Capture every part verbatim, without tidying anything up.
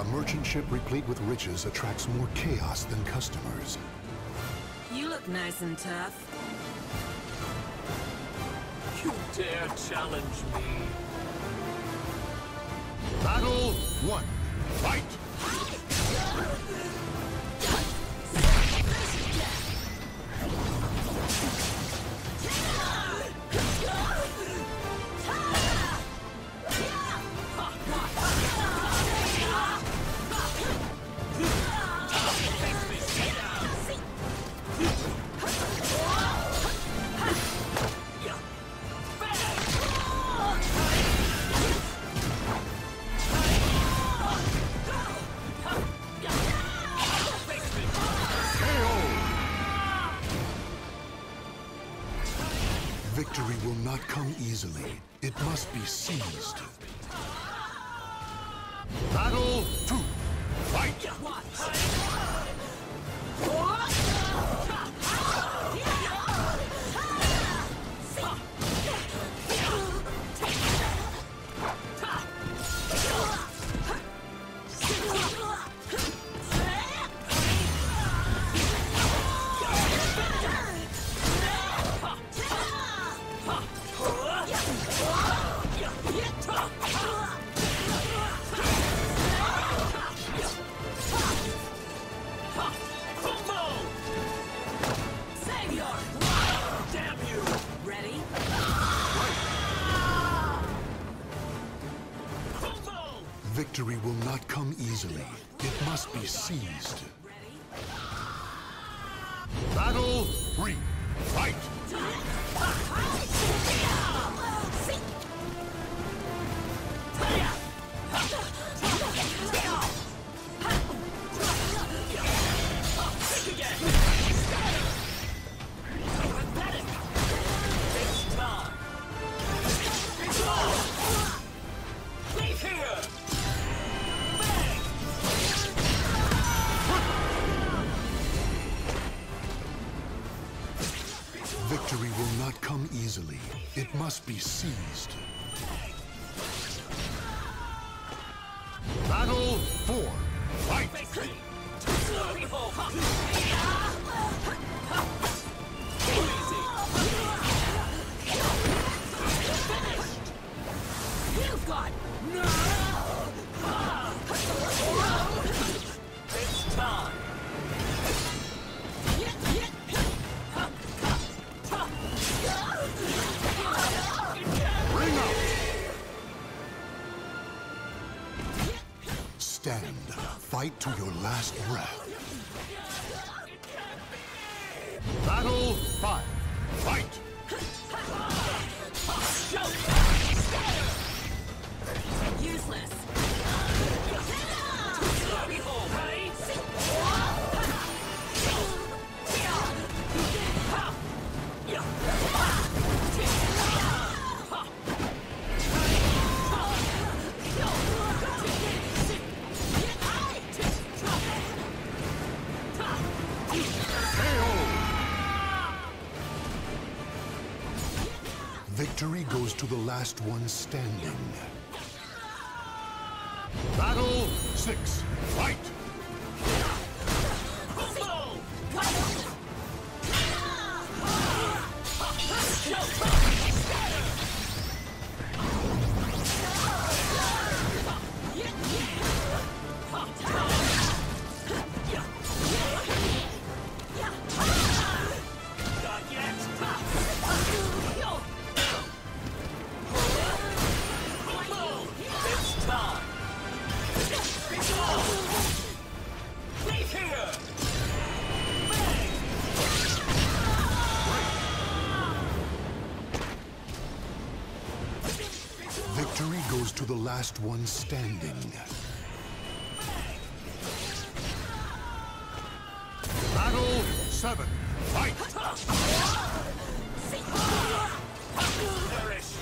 A merchant ship replete with riches attracts more chaos than customers. You look nice and tough. You dare challenge me? Battle one. Fight! Victory will not come easily. It must be seized. Battle two. Fight! Victory will not come easily. It must be seized. Battle three. Fight! Victory will not come easily. It must be seized. Battle four. Fight! You've got no. It's time. Bring up! Stand. Fight to your last breath. Battle five. Fight! Useless. Victory goes to the last one standing. Battle six. Fight! Victory goes to the last one standing. Battle seven. Fight! Perish.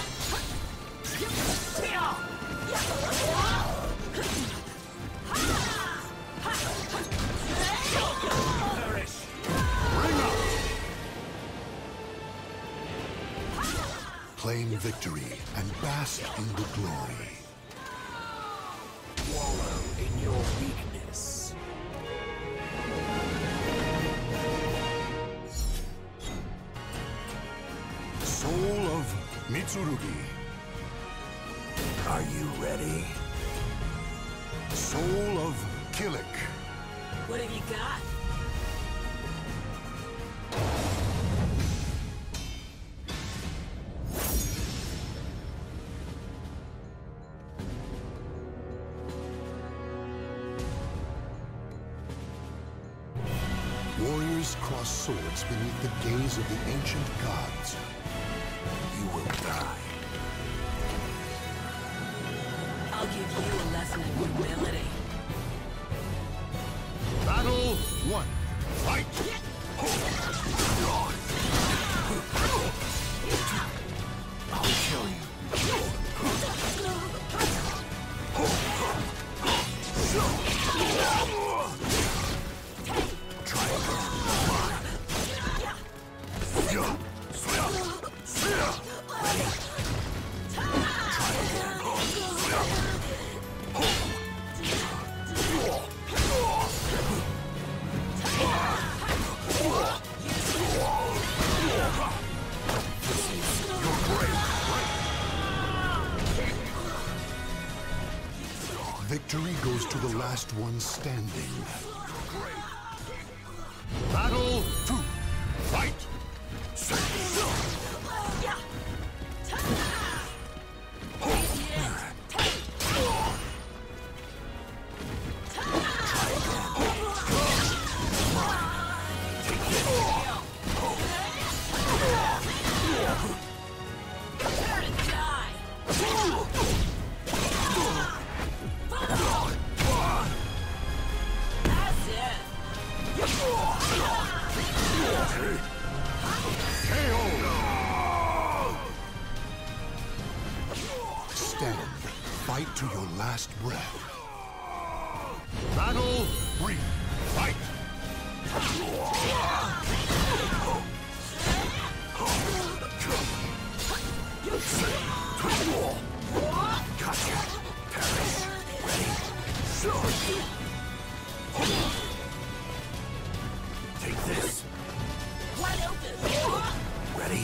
Claim victory and bask in the glory. Wallow in your Tsurugi. Are you ready? Soul of Killik. What have you got? Warriors cross swords beneath the gaze of the ancient gods. You will die. I'll give you a lesson in humility. Battle one. Fight! I'll kill you. Try again. Ready? Try again. Victory goes to the last one standing. Battle two. Fight! Stand. Fight to your last breath. Battle three. Fight! Gotcha. Paris. Ready? Take this. Wide open! Ready?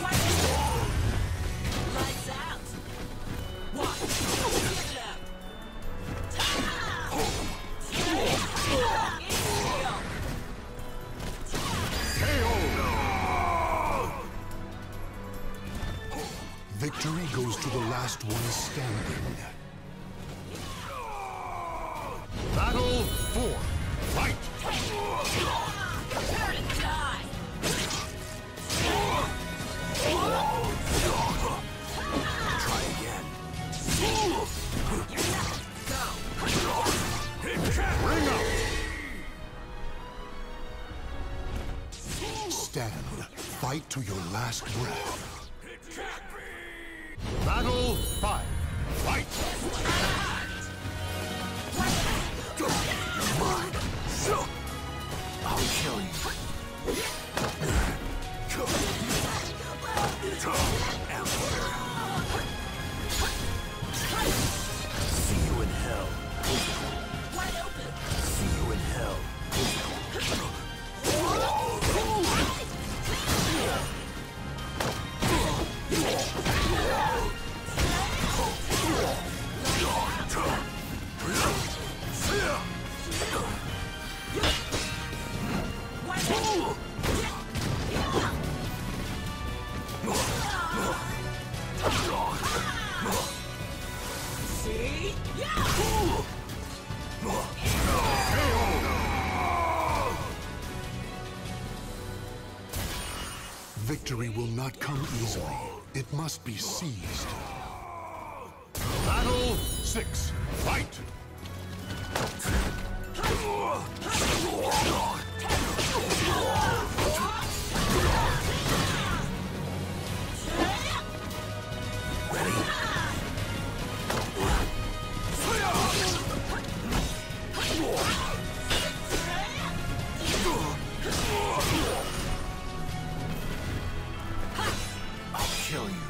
Lights out! Watch! Get it up! Victory goes to the last one standing. Battle four. Fight! Prepare to die! Try again. Go! Bring up! Stand. Fight to your last breath. Battle five. Fight! You're mine. I'll kill you. Emperor. See you in hell. Wide open! See you in hell. See? Yeah! Victory will not come easily. It must be seized. Battle six. Fight! Kill you.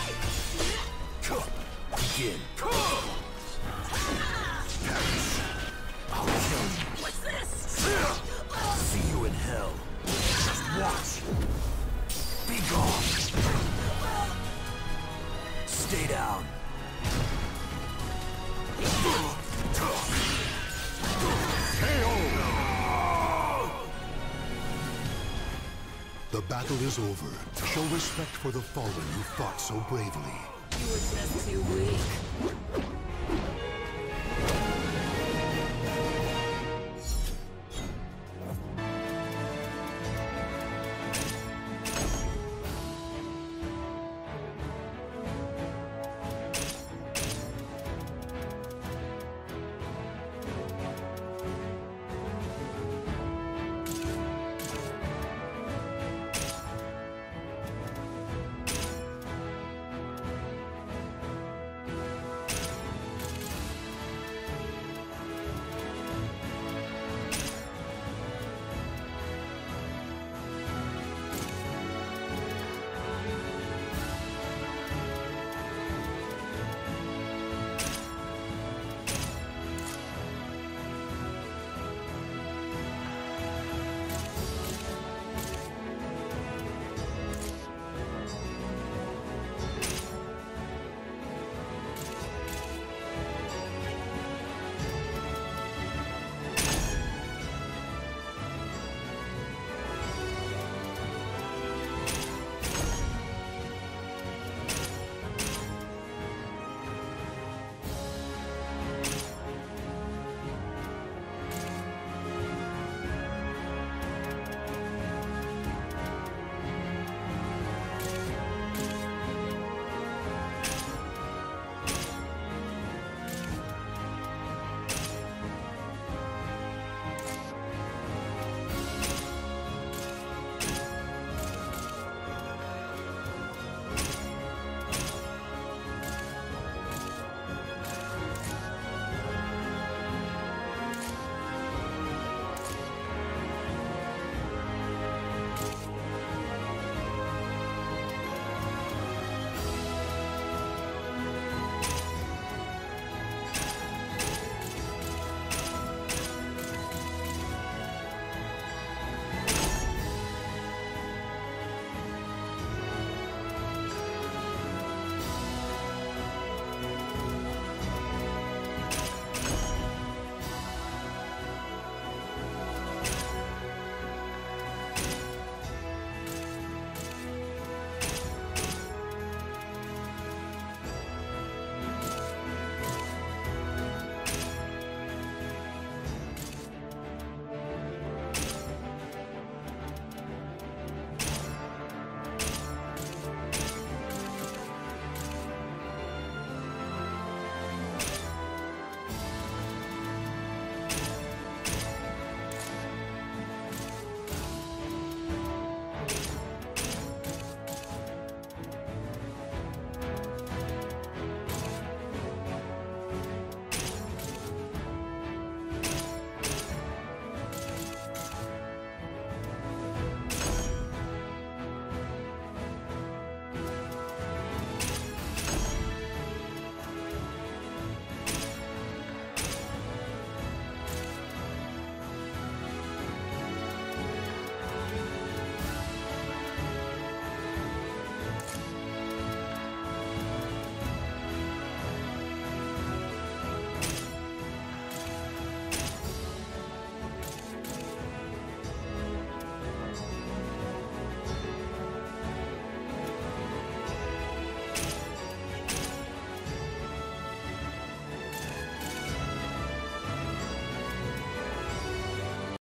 Begin. Paris. I'll kill you. What's this? battle is over. Show respect for the fallen who fought so bravely. You were just too weak.